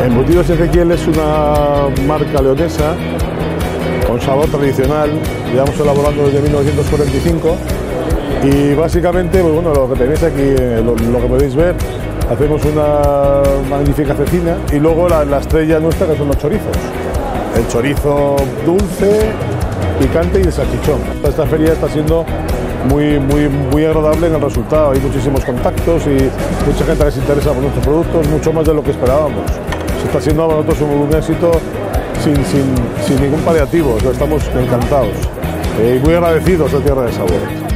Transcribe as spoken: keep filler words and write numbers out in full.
Embutidos Ezequiel es una marca leonesa con sabor tradicional, llevamos elaborando desde mil novecientos cuarenta y cinco y básicamente, pues bueno, lo que tenéis aquí, lo, lo que podéis ver, hacemos una magnífica cecina y luego la, la estrella nuestra, que son los chorizos. El chorizo dulce, picante y el salchichón. Esta feria está siendo muy, muy, muy agradable en el resultado, hay muchísimos contactos y mucha gente que se interesa por nuestros productos, mucho más de lo que esperábamos. Se está siendo para nosotros un, un éxito sin, sin, sin ningún paliativo, o sea, estamos encantados y muy agradecidos de Tierra de Sabores.